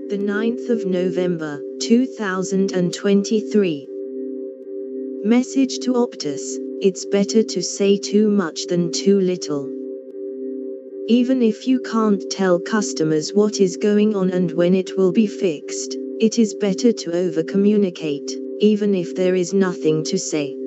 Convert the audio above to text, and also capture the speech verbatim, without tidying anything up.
the ninth of November, two thousand twenty-three. Message to Optus: it's better to say too much than too little. Even if you can't tell customers what is going on and when it will be fixed, it is better to over-communicate, even if there is nothing to say.